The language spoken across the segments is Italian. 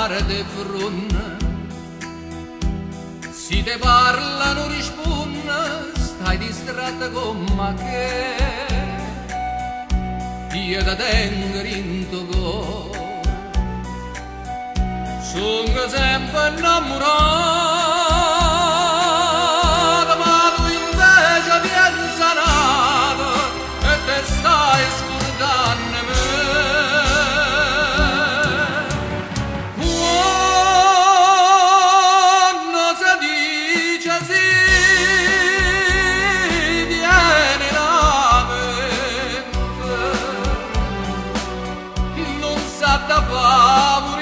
mare de frunne, si te parla non risponde, stai distratta con ma che io da tenere in tuo cuore. Sono sempre innamorato, ma tu invece vieni sanato e te stai scordando me. Quando si dice sì, viene la mente, non sa da favorire.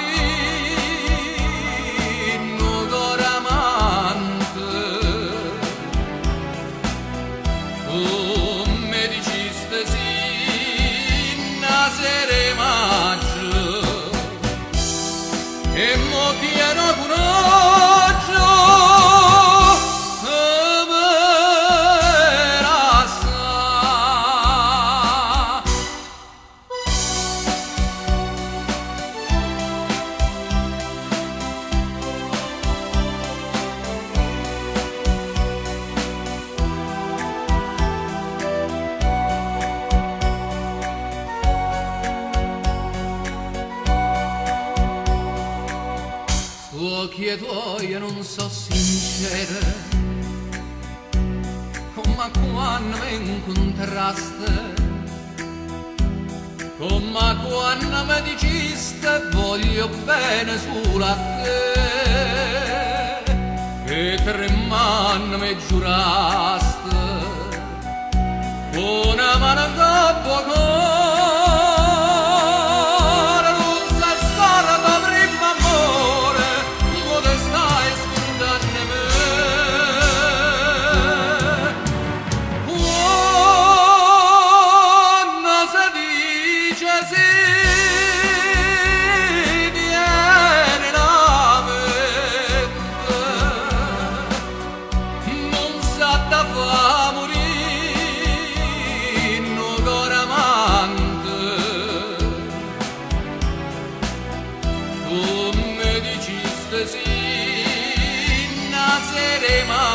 Me diciste sì, nasere maggio, e mo pieno coraggio per assai. Occhi tuoi non so sincere, ma quando mi incontraste, ma quando mi diciste voglio bene solo a te, e tremando mi giuraste, una mano in capo sì, nasceremo.